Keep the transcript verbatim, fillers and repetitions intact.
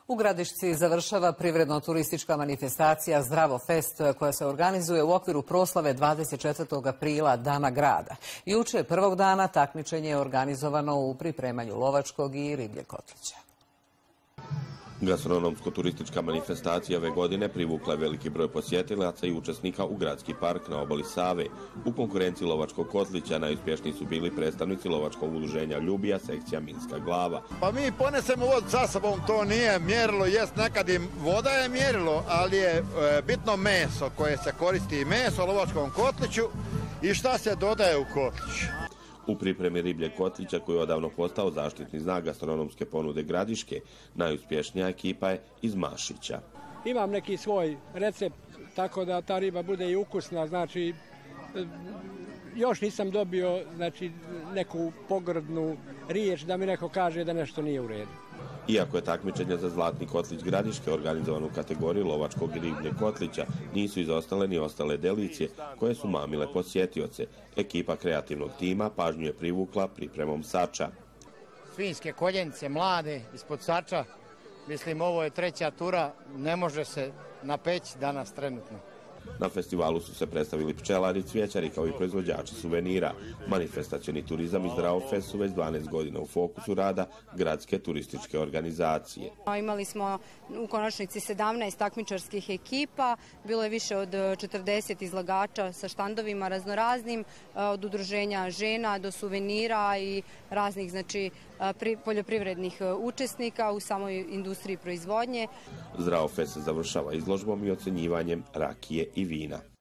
U Gradišci završava privredno-turistička manifestacija Zdravo Fest koja se organizuje u okviru proslave dvadeset četvrtog aprila Dana grada. Juče prvog dana takmičenje je organizovano u pripremanju lovačkog i ribljeg kotlića. Gastronomsko-turistička manifestacija ove godine privukla je veliki broj posjetilaca i učesnika u gradski park na obali Save. U konkurenciji lovačkog kotlića najuspješniji su bili predstavnici lovačkog udruženja Ljubija, sekcija Minska Glava. Pa mi ponesemo vodu sa sobom, to nije mjerilo, jest nekad i voda je mjerilo, ali je e, bitno meso koje se koristi, meso u lovačkom kotliću i šta se dodaje u kotlić. U pripremi ribljeg kotlića, koji je odavno postao zaštitni znak gastronomske ponude Gradiške, najuspješnija ekipa je iz Mašića. Imam neki svoj recept, tako da ta riba bude i ukusna, znači još nisam dobio znači, neku pogrdnu riječ da mi neko kaže da nešto nije u redu. Iako je takmičenje za Zlatni kotlić Gradiške organizovano u kategoriji lovačkog i ribljeg kotlića, nisu izostale ni ostale delicije koje su mamile posjetioce. Ekipa kreativnog tima pažnju je privukla pripremom sača. Svinjske koljenice, mlade, ispod sača. Mislim, ovo je treća tura, ne može se napeći danas trenutno. Na festivalu su se predstavili pčelari, cvijećari kao i proizvođači suvenira. Manifestacioni turizam i Zdravo Fest su već dvanaest godina u fokusu rada gradske turističke organizacije. Imali smo u konačnici sedamnaest takmičarskih ekipa, bilo je više od četrdeset izlagača sa štandovima raznoraznim, od udruženja žena do suvenira i raznih znači, poljoprivrednih učesnika u samoj industriji proizvodnje. Zdravo Fest se završava izložbom i ocjenjivanjem rakije i vina.